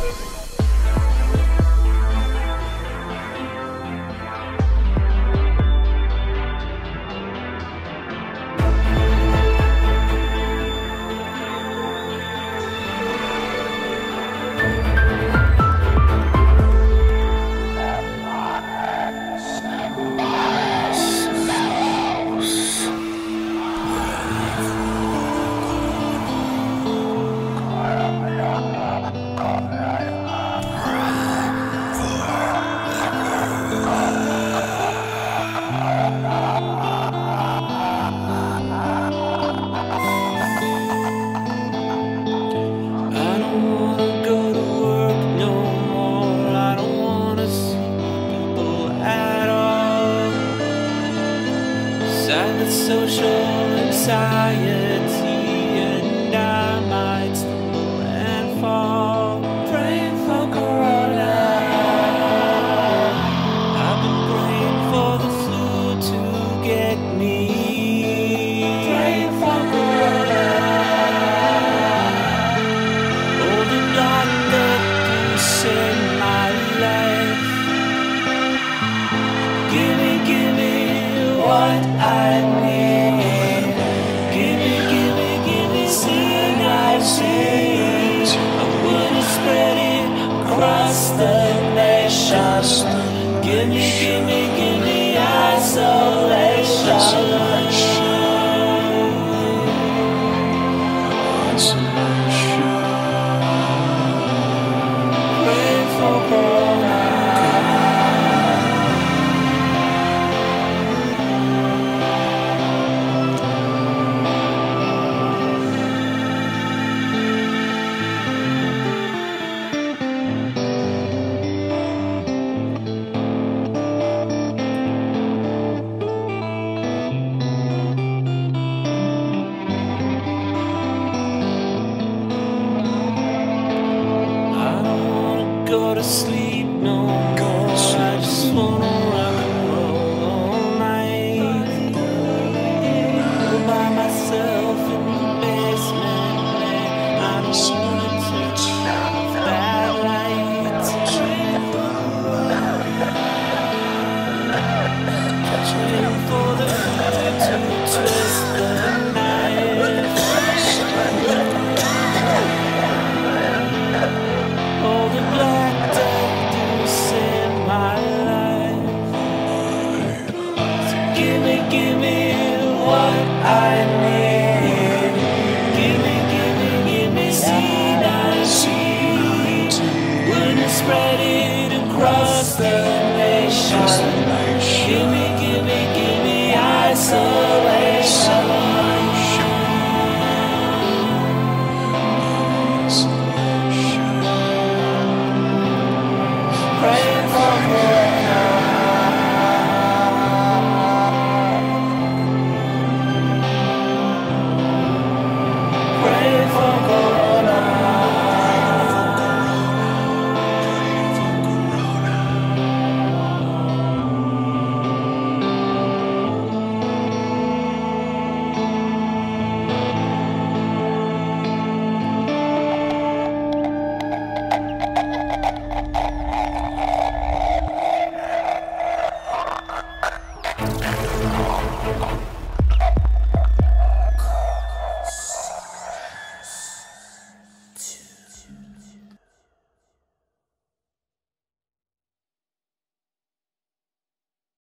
Social anxiety, and I might stumble and fall. Praying for Corona. I've been praying for the flu to get me. Praying for Corona. Oh, the doctor to save my life. Give me what I need. Across the nation, give me isolation. Pray for Corona. Go to sleep no more. I just wanna rock and roll all night. All by myself in the basement. I don't